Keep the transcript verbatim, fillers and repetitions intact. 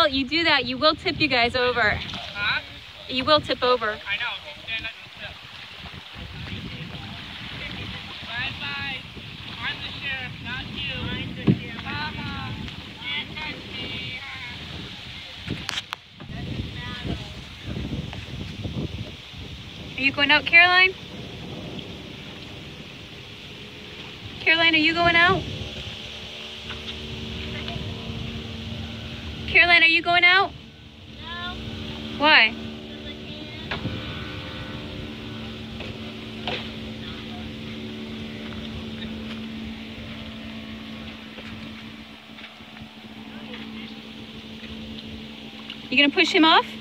you do that, you will tip you guys over. Huh? You will tip over. I know. Stand up and tip. Bye bye. I'm the sheriff, not you. I'm the sheriff. Mama. Are you going out, Caroline? Caroline, are you going out? Caroline, are you going out? No. Why? You gonna push him off?